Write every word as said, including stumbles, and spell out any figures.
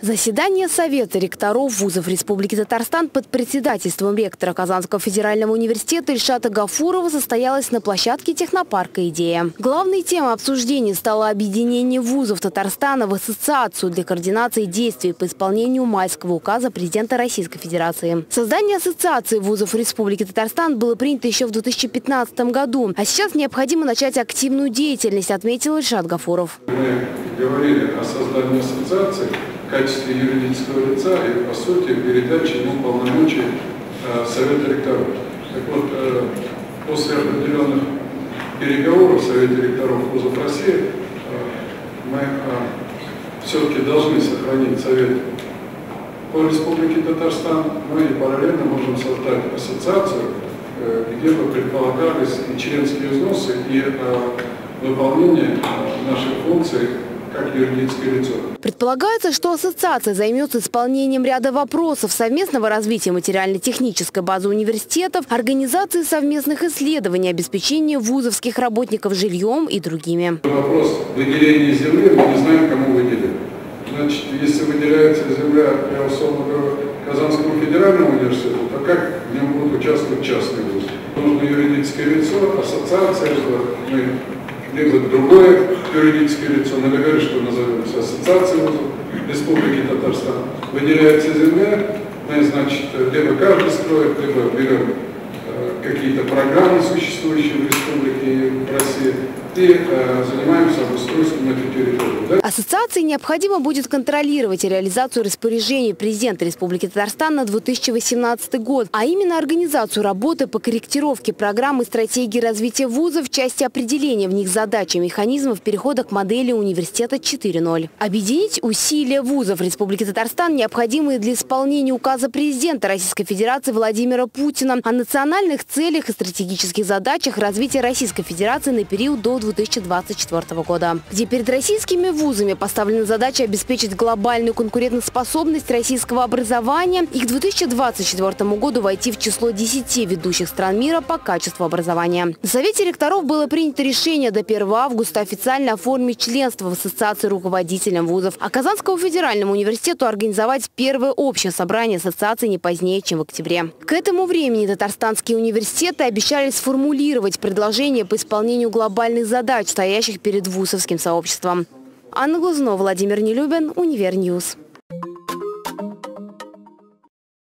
Заседание Совета ректоров вузов Республики Татарстан под председательством ректора Казанского федерального университета Ильшата Гафурова состоялось на площадке технопарка «Идея». Главной темой обсуждения стало объединение вузов Татарстана в ассоциацию для координации действий по исполнению Майского указа президента Российской Федерации. Создание ассоциации вузов Республики Татарстан было принято еще в две тысячи пятнадцатом году, а сейчас необходимо начать активную деятельность, отметил Ильшат Гафуров. Мы говорили о создании ассоциации в качестве юридического лица и, по сути, передаче ему полномочий э, Совета ректоров. Так вот, э, после определенных переговоров в Совете ректоров вузов России э, мы э, все-таки должны сохранить Совет по Республике Татарстан, но и параллельно можем создать ассоциацию, э, где бы предполагались и членские взносы, и э, выполнение э, наших функций как юридическое лицо. Предполагается, что ассоциация займется исполнением ряда вопросов совместного развития материально-технической базы университетов, организации совместных исследований, обеспечения вузовских работников жильем и другими. Вопрос выделения земли мы не знаем, кому выделить. Значит, если выделяется земля, я условно говорю, Казанскому федеральному университету, то как в нем будут участвовать частные вузы? Нужно юридическое лицо, ассоциация, что мы либо другое юридическое лицо, мы договорились, что назовемся ассоциацией вузов Республики Татарстан. Выделяется земля, мы, значит, либо каждый строит, либо берем э, какие-то программы, существующие в Республике и в России, и э, занимаемся обустройством этой территории. Да? Ассоциации необходимо будет контролировать реализацию распоряжений президента Республики Татарстан на две тысячи восемнадцатый год, а именно организацию работы по корректировке программы стратегии развития вузов в части определения в них задач и механизмов перехода к модели университета четыре ноль. Объединить усилия вузов Республики Татарстан, необходимые для исполнения указа президента Российской Федерации Владимира Путина о национальных целях и стратегических задачах развития Российской Федерации на период до две тысячи двадцать четвёртого года, где перед российскими вузами поставлена задача обеспечить глобальную конкурентоспособность российского образования и к две тысячи двадцать четвёртому году войти в число десяти ведущих стран мира по качеству образования. На Совете ректоров было принято решение до первого августа официально оформить членство в ассоциации руководителям вузов, а Казанскому федеральному университету организовать первое общее собрание ассоциации не позднее, чем в октябре. К этому времени татарстанские университеты обещали сформулировать предложение по исполнению глобальных задач, стоящих перед вузовским сообществом. Анна Глазунова, Владимир Нелюбин, Универньюз.